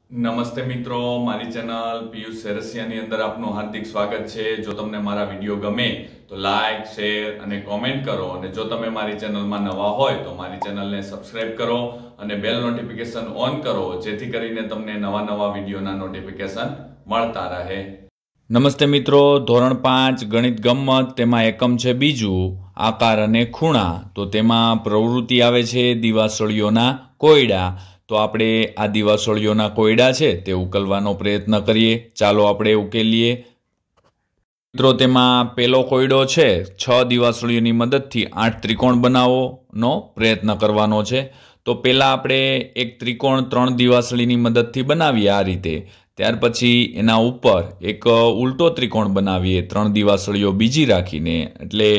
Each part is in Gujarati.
નમસ્તે મિત્રો, મારી ચેનલ પિયુષ સેરસિયાની અંદર આપનું હાર્દિક સ્વાગત છે। જો તમને મારા વિડીયો ગમે તો લાઈક, શેર અને કોમેન્ટ કરો અને જો તમે મારી ચેનલમાં નવા હોય તો મારી ચેનલને સબસ્ક્રાઇબ કરો અને બેલ નોટિફિકેશન ઓન કરો જેથી કરીને તમને નવા વિડીયોના નોટિફિકેશન મળતા રહે। નમસ્તે મિત્રો, ધોરણ 5 ગણિત ગમ્મત તેમાં એકમ છે બીજું આકાર અને ખૂણા। તો તેમાં પ્રવૃત્તિ આવે છે દિવાસળીઓના કોયડા। તો આપણે આ દિવાસળીઓના કોયડા છે તે ઉકેલવાનો પ્રયત્ન કરીએ। ચાલો આપણે ઉકેલીએ। મિત્રો, તેમાં પહેલો કોયડો છે 6 દિવાસળીઓની મદદથી 8 ત્રિકોણ બનાવવાનો પ્રયત્ન કરવાનો છે। તો પહેલા આપણે એક ત્રિકોણ 3 દિવાસળીની મદદથી બનાવીએ આ રીતે। ત્યાર પછી એના ઉપર એક ઉલટો ત્રિકોણ બનાવીએ 3 દિવાસળીઓ બીજી રાખીને, એટલે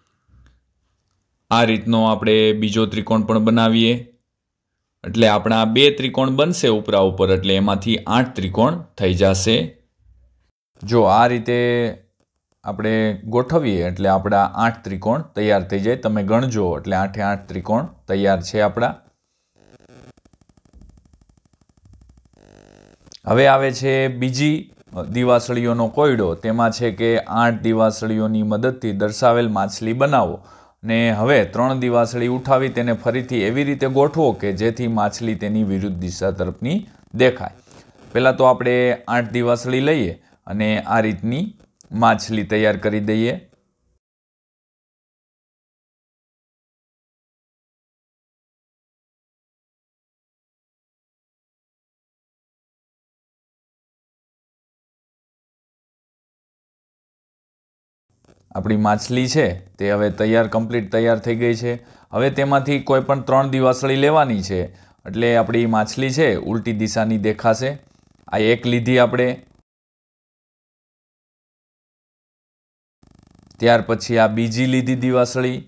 આ રીતનો આપણે બીજો ત્રિકોણ પણ બનાવીએ। એટલે આપણા 2 ત્રિકોણ બનશે ઉપરા ઉપર, એટલે એમાંથી 8 ત્રિકોણ થઈ જશે। જો આ રીતે આપણે ગોઠવીએ એટલે આપણા 8 ત્રિકોણ તૈયાર થઈ જાય। તમે ગણજો એટલે 8 એ 8 ત્રિકોણ તૈયાર છે આપણા। હવે આવે છે બીજી દિવાસળીઓનો કોયડો। તેમાં છે કે 8 દિવાસળીઓની મદદથી દર્શાવેલ માછલી બનાવો ને હવે 3 દિવાસળી ઉઠાવી તેને ફરીથી એવી રીતે ગોઠવો કે જેથી માછલી તેની વિરુદ્ધ દિશા તરફની દેખાય। પહેલાં તો આપણે 8 દિવાસળી લઈએ અને આ રીતની માછલી તૈયાર કરી દઈએ। આપણી માછલી છે તે હવે કમ્પ્લીટ તૈયાર થઈ ગઈ છે। હવે તેમાંથી કોઈ પણ 3 દિવાસળી લેવાની છે, એટલે આપણી માછલી છે ઉલટી દિશાની દેખાશે। આ એક લીધી આપણે, ત્યાર પછી આ બીજી લીધી દિવાસળી,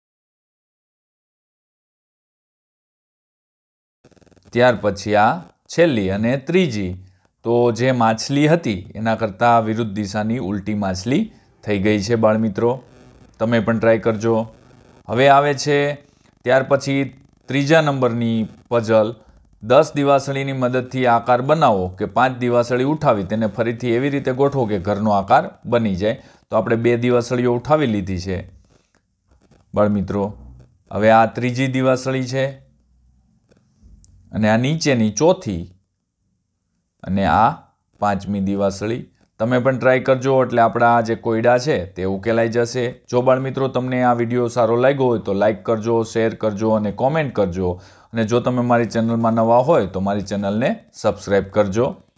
ત્યાર પછી આ છેલ્લી અને ત્રીજી। તો જે માછલી હતી એના કરતાં વિરુદ્ધ દિશાની ઉલટી માછલી થઈ ગઈ છે બાળમિત્રો। તમે પણ ટ્રાય કરજો। હવે આવે છે ત્યાર પછી ત્રીજા નંબરની પઝલ। 10 દિવાસળીની મદદથી આકાર બનાવો કે 5 દિવાસળી ઉઠાવી તેને ફરીથી એવી રીતે ગોઠવો કે ઘરનો આકાર બની જાય। તો આપણે 2 દિવાસળીઓ ઉઠાવી લીધી છે બાળમિત્રો। હવે આ ત્રીજી દિવાસળી છે અને આ નીચેની ચોથી અને આ 5મી દિવાસળી। તમે પણ ટ્રાય કરજો એટલે આપણા જે કોયડા છે તે ઉકેલાઈ જશે। જો બાળમિત્રો તમને આ વિડીયો સારો લાગ્યો હોય તો લાઈક કરજો, શેર કરજો અને કોમેન્ટ કરજો। અને જો તમે મારી ચેનલમાં નવા હોય તો મારી ચેનલને સબસ્ક્રાઈબ કરજો।